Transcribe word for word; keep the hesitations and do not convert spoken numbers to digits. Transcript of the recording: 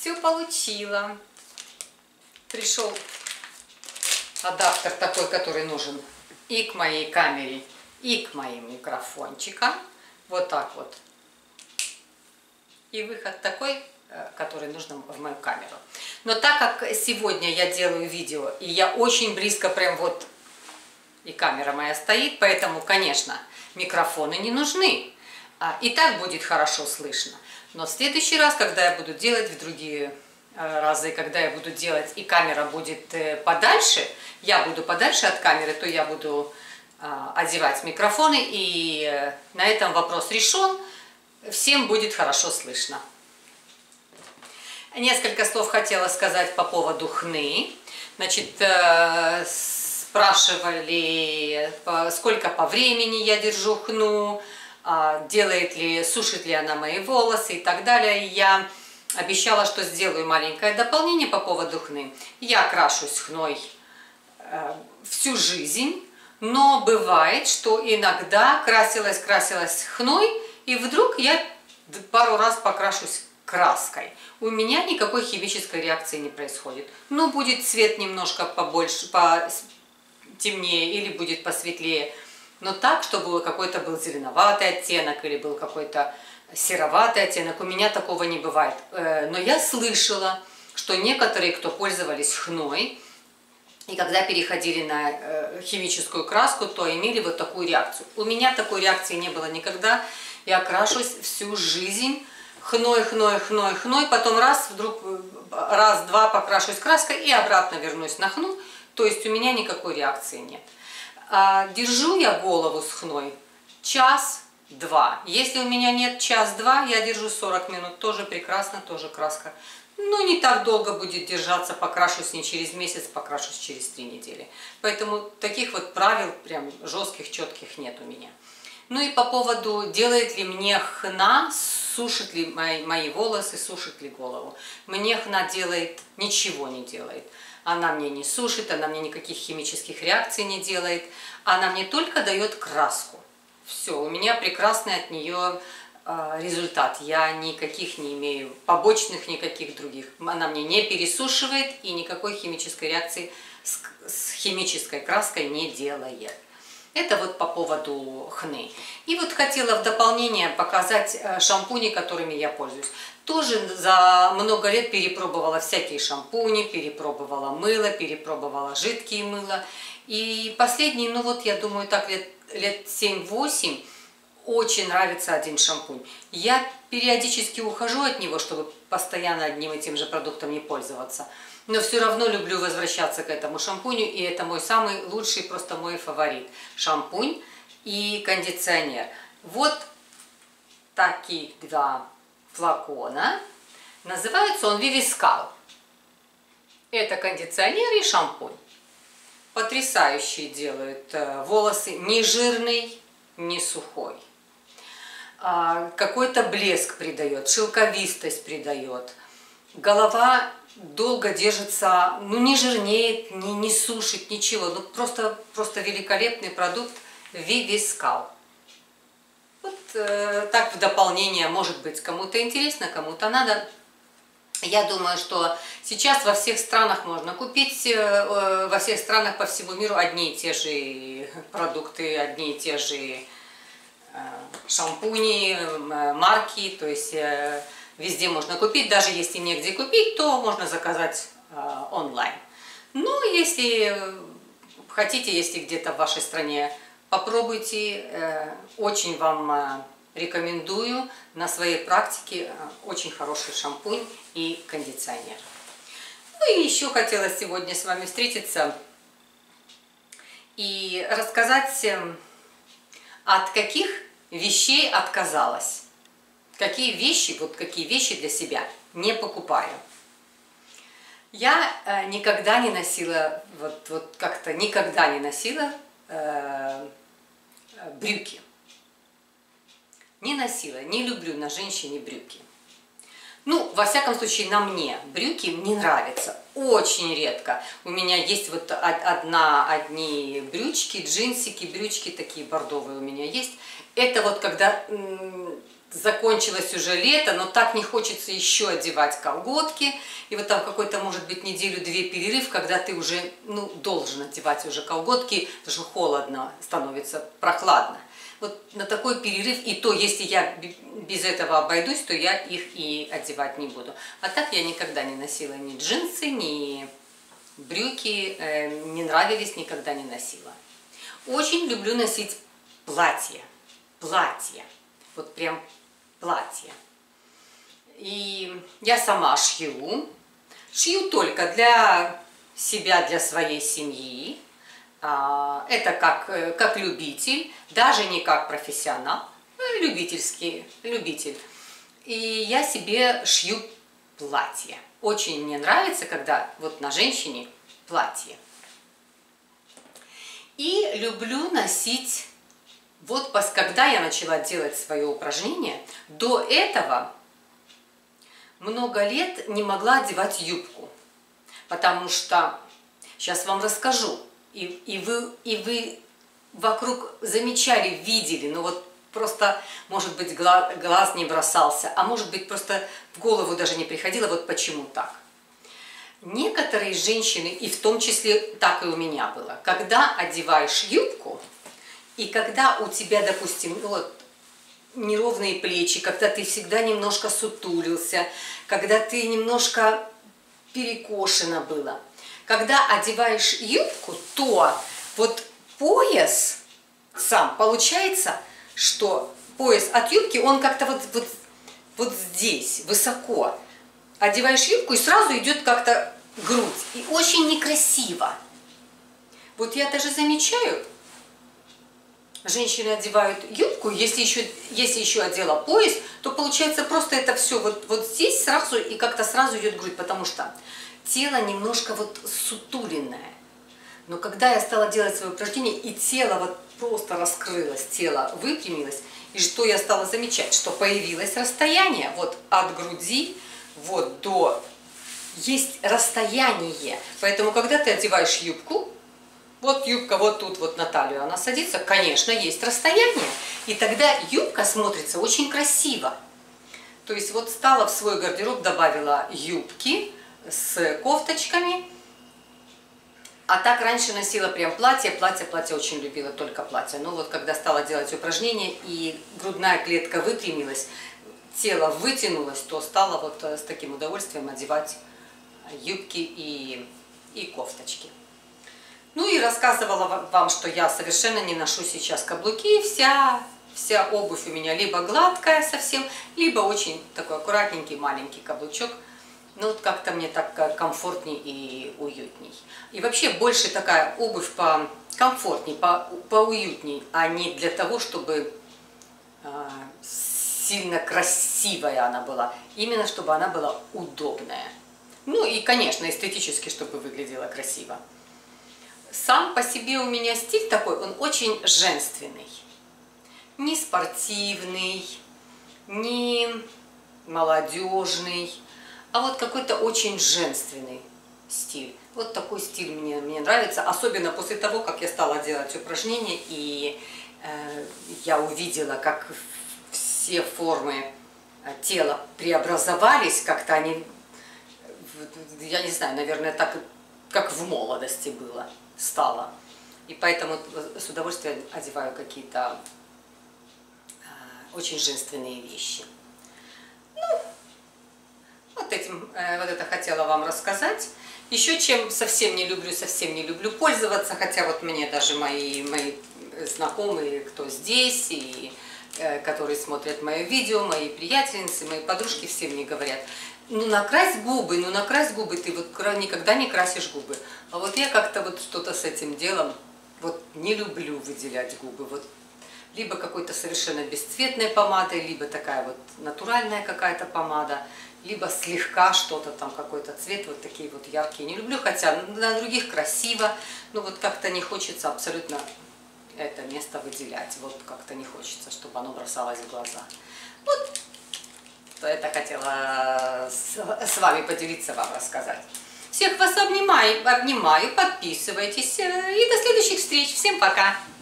все получила. Пришел адаптер такой, который нужен и к моей камере, и к моим микрофончикам. Вот так вот. И выход такой, который нужен в мою камеру. Но так как сегодня я делаю видео, и я очень близко, прям вот, и камера моя стоит, поэтому, конечно, микрофоны не нужны. И так будет хорошо слышно. Но в следующий раз, когда я буду делать, в другие разы, когда я буду делать, и камера будет подальше, я буду подальше от камеры, то я буду одевать микрофоны, и на этом вопрос решен. Всем будет хорошо слышно. Несколько слов хотела сказать по поводу хны. Значит, спрашивали, сколько по времени я держу хну, делает ли, сушит ли она мои волосы и так далее. Я обещала, что сделаю маленькое дополнение по поводу хны. Я крашусь хной всю жизнь, но бывает, что иногда красилась, красилась хной, и вдруг я пару раз покрашусь краской. У меня никакой химической реакции не происходит. Ну, будет цвет немножко побольше, потемнее или будет посветлее. Но так, чтобы какой-то был зеленоватый оттенок или был какой-то сероватый оттенок, у меня такого не бывает. Но я слышала, что некоторые, кто пользовались хной, и когда переходили на химическую краску, то имели вот такую реакцию. У меня такой реакции не было никогда. Я крашусь всю жизнь хной, хной, хной, хной, потом раз, вдруг раз-два покрашусь краской и обратно вернусь на хну. То есть у меня никакой реакции нет. А держу я голову с хной час-два. Если у меня нет час-два, я держу сорок минут. Тоже прекрасно, тоже краска. Ну, не так долго будет держаться, покрашусь не через месяц, покрашусь через три недели. Поэтому таких вот правил прям жестких, четких нет у меня. Ну и по поводу, делает ли мне хна, сушит ли мои, мои волосы, сушит ли голову. Мне хна делает, ничего не делает. Она мне не сушит, она мне никаких химических реакций не делает. Она мне только дает краску. Все, у меня прекрасный от нее э, результат. Я никаких не имею, побочных никаких других. Она мне не пересушивает и никакой химической реакции с, с химической краской не делает. Это вот по поводу хны. И вот хотела в дополнение показать шампуни, которыми я пользуюсь. Тоже за много лет перепробовала всякие шампуни, перепробовала мыло, перепробовала жидкие мыла. И последний, ну вот я думаю, так лет, лет семь-восемь, очень нравится один шампунь. Я периодически ухожу от него, чтобы постоянно одним и тем же продуктом не пользоваться. Но все равно люблю возвращаться к этому шампуню, и это мой самый лучший, просто мой фаворит. Шампунь и кондиционер. Вот такие два флакона. Называется он Viviscal. Это кондиционер и шампунь. Потрясающие делают волосы, не жирный, не сухой. Какой-то блеск придает, шелковистость придает. Голова долго держится, ну не жирнеет, не, не сушит, ничего. Ну просто, просто великолепный продукт Viviscal. Вот э, так в дополнение, может быть, кому-то интересно, кому-то надо. Я думаю, что сейчас во всех странах можно купить, э, во всех странах по всему миру одни и те же продукты, одни и те же э, шампуни, э, марки, то есть э, везде можно купить. Даже если негде купить, то можно заказать э, онлайн. Ну, если хотите, если где-то в вашей стране, попробуйте, э, очень вам э, рекомендую на своей практике, э, очень хороший шампунь и кондиционер. Ну и еще хотела сегодня с вами встретиться и рассказать, э, от каких вещей отказалась, какие вещи, вот какие вещи для себя не покупаю. Я э, никогда не носила, вот, вот как-то никогда не носила э, брюки. Не носила, не люблю на женщине брюки. Ну, во всяком случае, на мне брюки не нравятся. Очень редко. У меня есть вот одна, одни брючки, джинсики, брючки такие бордовые у меня есть. Это вот когда закончилось уже лето, но так не хочется еще одевать колготки. И вот там какой-то, может быть, неделю-две перерыв, когда ты уже, ну, должен одевать уже колготки, потому что холодно становится, прохладно. Вот на такой перерыв, и то, если я без этого обойдусь, то я их и одевать не буду. А так я никогда не носила ни джинсы, ни брюки, э, не нравились, никогда не носила. Очень люблю носить платья, платья, вот прям платья. И я сама шью, шью только для себя, для своей семьи. Это как, как любитель, даже не как профессионал, любительский, любитель. И я себе шью платье. Очень мне нравится, когда вот на женщине платье. И люблю носить, вот когда я начала делать свое упражнение, до этого много лет не могла одевать юбку, потому что, сейчас вам расскажу, и, и, вы, и вы вокруг замечали, видели, но вот просто, может быть, глаз, глаз не бросался, а может быть, просто в голову даже не приходило, вот почему так. Некоторые женщины, и в том числе так и у меня было, когда одеваешь юбку, и когда у тебя, допустим, вот, неровные плечи, когда ты всегда немножко сутулился, когда ты немножко перекошено было, когда одеваешь юбку, то вот пояс сам, получается, что пояс от юбки, он как-то вот, вот, вот здесь, высоко. Одеваешь юбку, и сразу идет как-то грудь. И очень некрасиво. Вот я даже замечаю, женщины одевают юбку, если еще, если еще одела пояс, то получается просто это все вот, вот здесь сразу, и как-то сразу идет грудь, потому что тело немножко вот сутуленное. Но когда я стала делать свое упражнение, и тело вот просто раскрылось, тело выпрямилось, и что я стала замечать, что появилось расстояние вот от груди вот до... Есть расстояние. Поэтому, когда ты одеваешь юбку, вот юбка вот тут вот на талию, она садится, конечно, есть расстояние. И тогда юбка смотрится очень красиво. То есть вот стала в свой гардероб, добавила юбки с кофточками. А так раньше носила прям платье, платье, платье очень любила, только платье. Но вот когда стала делать упражнения и грудная клетка выпрямилась, тело вытянулось, то стала вот с таким удовольствием одевать юбки и, и кофточки. Ну и рассказывала вам, что я совершенно не ношу сейчас каблуки, вся, вся обувь у меня либо гладкая совсем, либо очень такой аккуратненький маленький каблучок. Ну вот как-то мне так комфортней и уютней. И вообще больше такая обувь покомфортней, по, поуютней, а не для того, чтобы э, сильно красивая она была. Именно чтобы она была удобная. Ну и, конечно, эстетически, чтобы выглядела красиво. Сам по себе у меня стиль такой, он очень женственный. Не спортивный, не молодежный, а вот какой-то очень женственный стиль. Вот такой стиль мне, мне нравится, особенно после того, как я стала делать упражнения, и э, я увидела, как все формы тела преобразовались, как-то они, я не знаю, наверное, так, как в молодости было, стало. И поэтому с удовольствием одеваю какие-то э, очень женственные вещи. Ну, вот этим, э, вот это хотела вам рассказать. Еще чем совсем не люблю, совсем не люблю пользоваться, хотя вот мне даже мои, мои знакомые, кто здесь, и э, которые смотрят мое видео, мои приятельницы, мои подружки, все мне говорят: ну накрась губы, ну накрась губы, ты вот никогда не красишь губы. А вот я как-то вот что-то с этим делом вот не люблю выделять губы. Вот либо какой-то совершенно бесцветной помадой, либо такая вот натуральная какая-то помада, либо слегка что-то там, какой-то цвет, вот такие вот яркие не люблю, хотя на других красиво, но вот как-то не хочется абсолютно это место выделять, вот как-то не хочется, чтобы оно бросалось в глаза. Вот это хотела с вами поделиться, вам рассказать. Всех вас обнимаю, обнимаю, подписывайтесь и до следующих встреч. Всем пока!